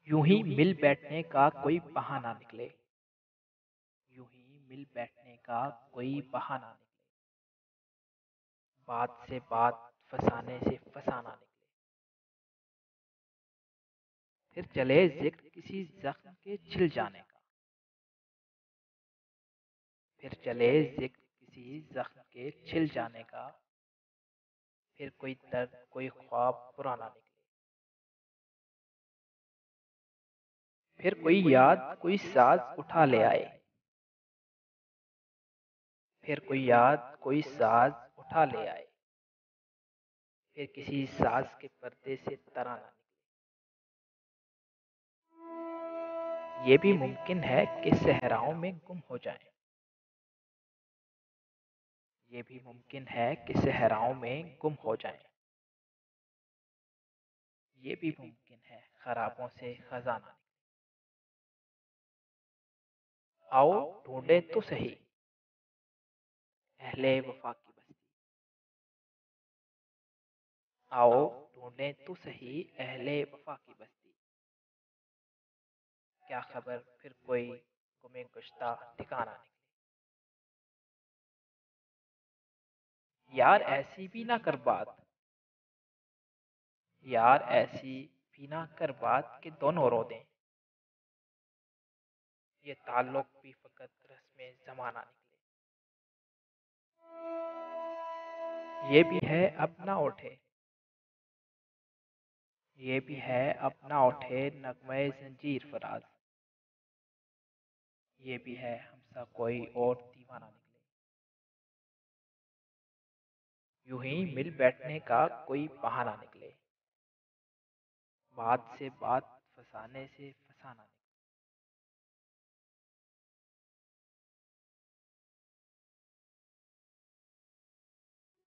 یوں ہی مل بیٹھنے کا کوئی بہانہ نکلے، یوں ہی مل بیٹھنے کا کوئی بہانہ نکلے، بات سے بات فسانے سے فسانہ نکلے، پھر چلے ذکر کسی زخم کے چھل جانے کا، پھر چلے ذکر کسی زخم کے چھل جانے کا، پھر کوئی درد کوئی خواب پرانا نکلے، پھر کوئی یاد کوئی ساز اٹھا لے آئے، پھر کوئی یاد کوئی ساز اٹھا لے آئے، پھر کسی ساز کے پردے سے ترانہ نکلے۔ یہ بھی ممکن ہے کہ صحراؤں میں گم ہو جائیں، یہ بھی ممکن ہے کہ صحراؤں میں گم ہو جائیں، یہ بھی ممکن ہے خرابوں سے خزانہ نکلے۔ آؤ ڈھونڈے تو صحیح اہل وفا کی بستی، آؤ ڈھونڈے تو صحیح اہل وفا کی بستی، کیا خبر پھر کوئی گم گشتہ ٹھکانہ نکلے۔ یار ایسی بھی نہ کر بات، یار ایسی بھی نہ کر بات کہ دونوں رو دیں، یہ تعلق بھی فقط رسم زمانہ نکلے۔ یہ بھی ہے اپنا اٹھے، یہ بھی ہے اپنا اٹھے نغمہ زنجیر فراز، یہ بھی ہے ہم سا کوئی اور دیوانہ نکلے۔ یوں ہی مل بیٹھنے کا کوئی بہانہ نکلے، بات سے بات فسانے سے فسانہ نکلے۔